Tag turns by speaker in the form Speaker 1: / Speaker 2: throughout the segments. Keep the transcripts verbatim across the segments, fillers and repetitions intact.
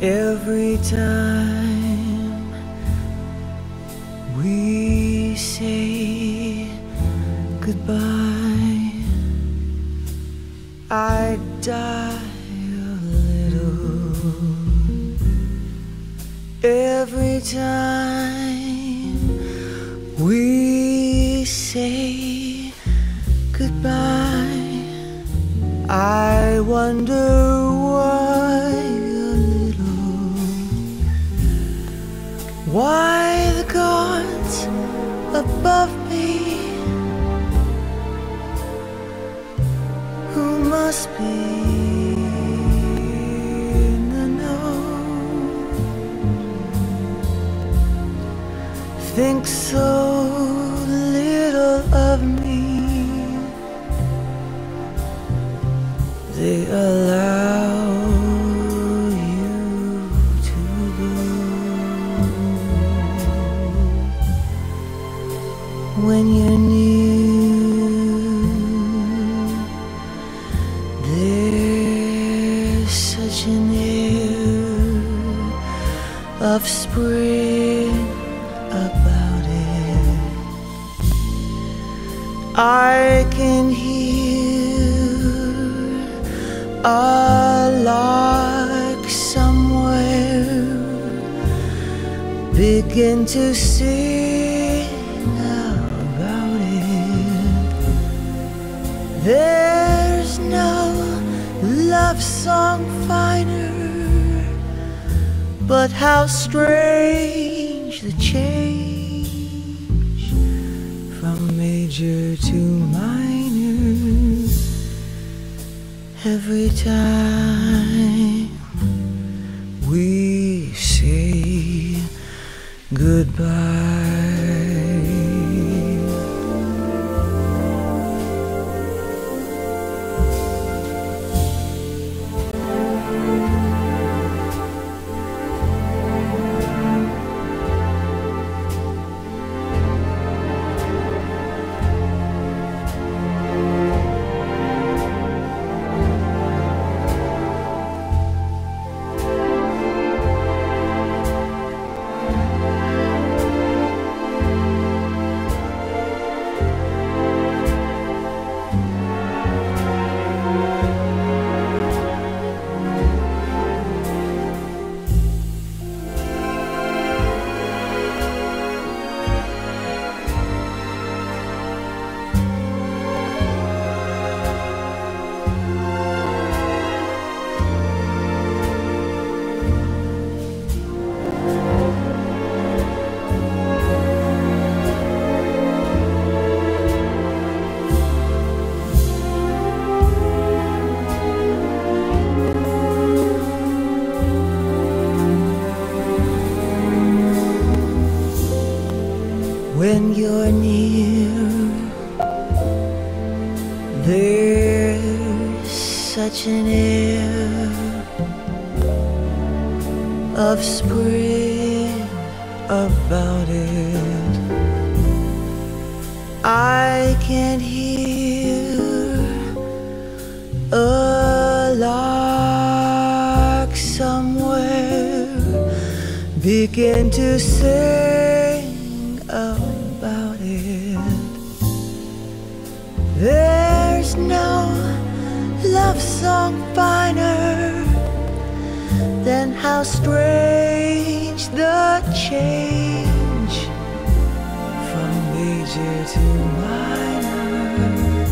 Speaker 1: Every time we say goodbye, I die a little. Every time we say goodbye, I wonder why a little. Why the gods above me, who must be in the know, think so little of me. They allow you to go when you're near. There's such an air of spring about it. I can hear a lark somewhere begin to sing about it. There's no love song finer, but how strange the change from major to minor. Every time we say goodbye. When you're near, there's such an air of spring about it. I can hear a lark somewhere begin to sing about it. There's no love song finer than how strange the change from major to minor.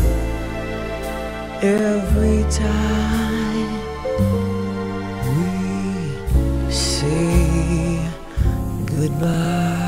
Speaker 1: Every time we say goodbye.